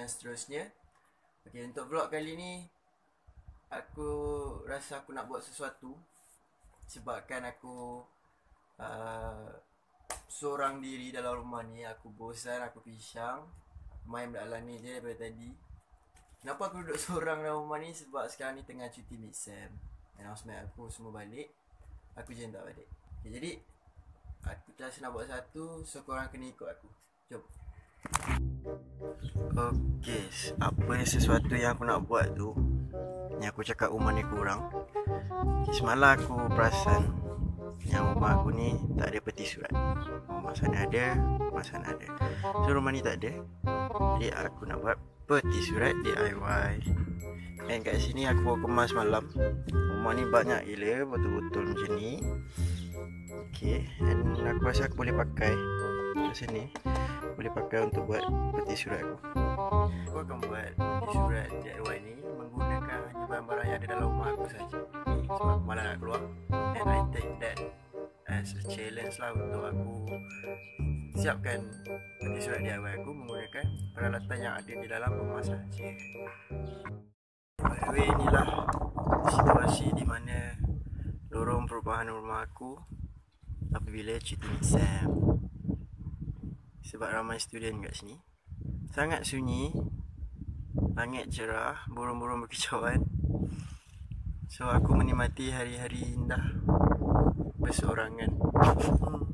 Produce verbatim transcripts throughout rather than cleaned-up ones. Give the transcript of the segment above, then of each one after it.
yang seterusnya. Okay, untuk vlog kali ni aku rasa aku nak buat sesuatu sebabkan aku uh, seorang diri dalam rumah ni. Aku bosan, aku pisang main belalang ni je daripada tadi. Kenapa aku duduk seorang dalam rumah ni? Sebab sekarang ni tengah cuti mid-sem dan housemate aku semua balik, aku je yang tak balik. Okay, jadi aku rasa nak buat satu, so korang kena ikut aku. Jom. Okay, apa yang sesuatu yang aku nak buat tu, yang aku cakap rumah ni kurang. Okay, semalam aku perasan yang rumah aku ni tak ada peti surat. Rumah sana ada, rumah sana ada. So rumah ni tak ada. Jadi aku nak buat peti surat D I Y. Dan kat sini aku bawa kemas malam. Rumah ni banyak gila botol-botol macam ni. Okay, dan aku rasa aku boleh pakai kat sini. Boleh pakai untuk buat peti surat aku. Aku akan buat peti surat D I Y ni menggunakan hanya barang-barang yang ada dalam rumah aku saja. Sebab aku malas nak keluar. And I take that as a challenge lah untuk aku siapkan peti surat D I Y aku menggunakan peralatan yang ada di dalam rumah saja. By the way, inilah situasi di mana lorong perubahan rumah aku apabila cuti mid-sem. Sebab ramai student kat sini. Sangat sunyi, langit cerah, burung-burung berkicauan. So aku menikmati hari-hari indah berseorangan. hmm.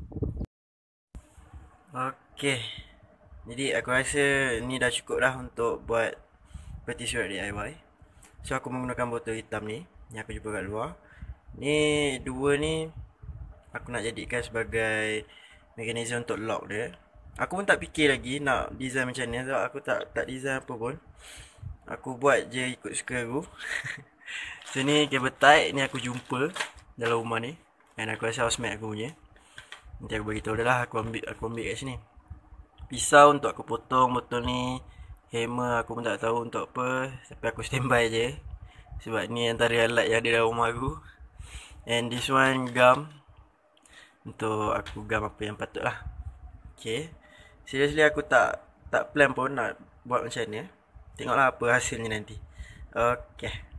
Okay, jadi aku rasa ni dah cukup dah untuk buat peti surat D I Y. So aku menggunakan botol hitam ni yang aku jumpa kat luar. Ni dua ni aku nak jadikan sebagai mekanisme untuk lock dia. Aku pun tak fikir lagi nak design macam ni, sebab aku tak tak design apa pun. Aku buat je ikut suka aku. So ni kabel tight ni aku jumpa dalam rumah ni, dan aku rasa housemate aku punya. Nanti aku bagi tahu dah lah, aku ambil aku ambil kat sini. Pisau untuk aku potong botol ni. Hammer aku pun tak tahu untuk apa, tapi aku standby je. Sebab ni antara alat yang ada dalam rumah aku. And this one gum, untuk aku gum apa yang patut lah. Okay, seriously aku tak tak plan pun nak buat macam ni. Tengoklah apa hasilnya nanti. Okay.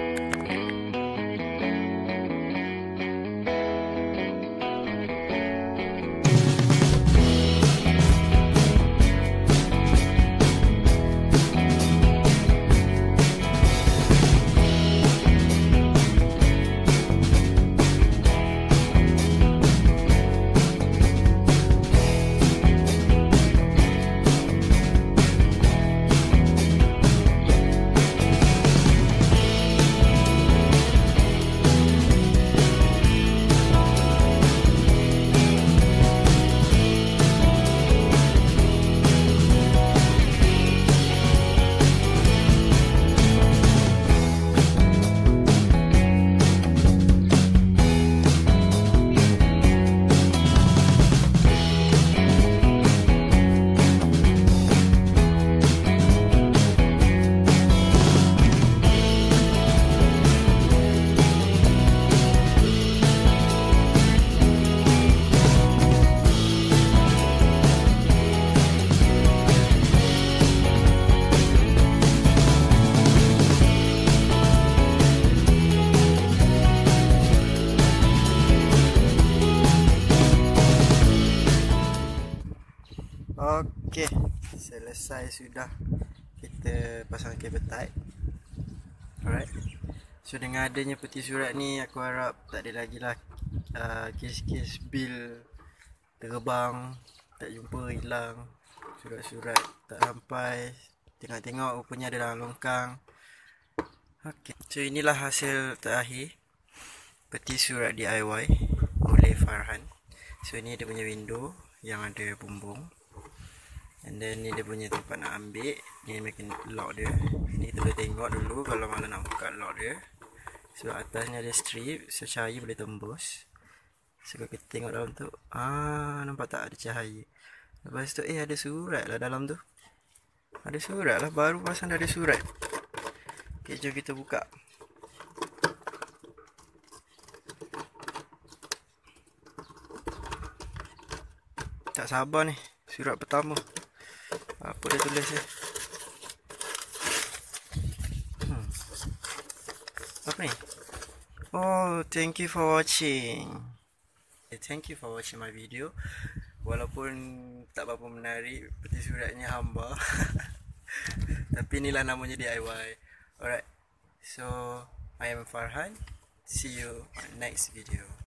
Okey, selesai sudah kita pasang kabel tight. Alright. So dengan adanya peti surat ni, aku harap tak ada lagi lah uh, kes-kes bil terbang, tak jumpa, hilang, surat-surat tak sampai, tengok-tengok rupanya ada dalam longkang. Okey, so inilah hasil terakhir peti surat D I Y oleh Farhan. So ni dia punya window yang ada bumbung. And then ni dia punya tempat nak ambil. Ni makin lock dia. Ni kita boleh tengok dulu kalau malah nak buka lock dia. Sebab atasnya ada strip, so cahaya boleh tembus. So kalau kita tengok dalam tu, ah, nampak tak ada cahaya. Lepas tu eh ada surat lah dalam tu. Ada surat lah, baru pasang dah ada surat. Okay, jom kita buka. Tak sabar ni, surat pertama. Apa dia tulis ni? Apa ni? Oh, thank you for watching. Thank you for watching my video. Walaupun tak berapa menarik, peti suratnya hamba. Tapi inilah namanya D I Y. Alright. So, I am Farhan. See you on next video.